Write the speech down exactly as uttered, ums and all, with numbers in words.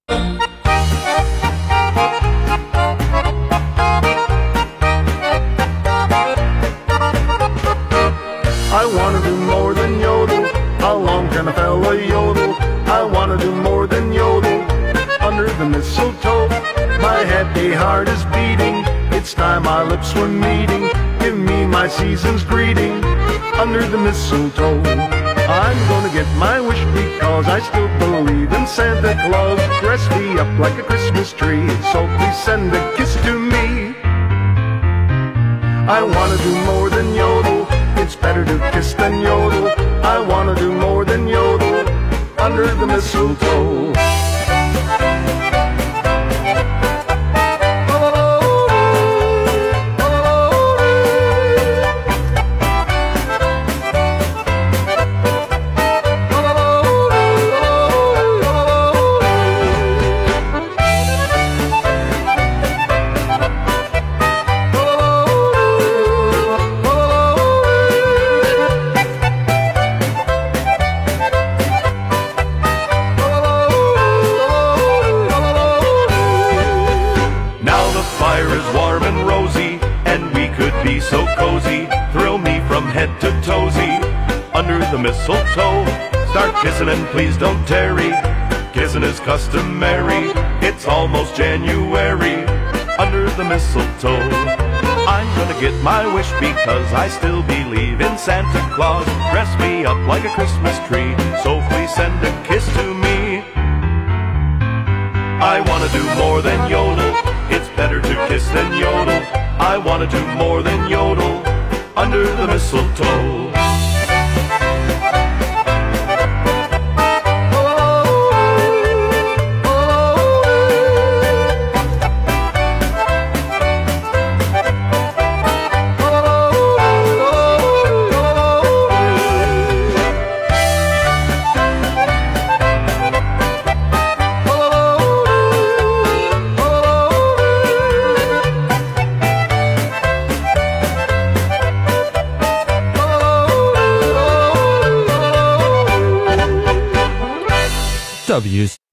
I wanna do more than yodel. How long can a fella yodel? I wanna do more than yodel. Under the mistletoe, my happy heart is beating. It's time our lips were meeting. Give me my season's greeting. Under the mistletoe, I'm gonna get my wish because I still believe in Santa Claus. Dress me up like a Christmas tree, so please send a kiss to me. I wanna do more than yodel. It's better to kiss than yodel. I wanna do more than yodel. Under the mistletoe. Warm and rosy, and we could be so cozy. Thrill me from head to toesy. Under the mistletoe, start kissing and please don't tarry. Kissing is customary, it's almost January. Under the mistletoe, I'm gonna get my wish because I still believe in Santa Claus. Dress me up like a Christmas tree, so please send a kiss to me. I wanna do more than yodel. It's better to kiss than yodel. I wanna do more than yodel. Under the mistletoe. W's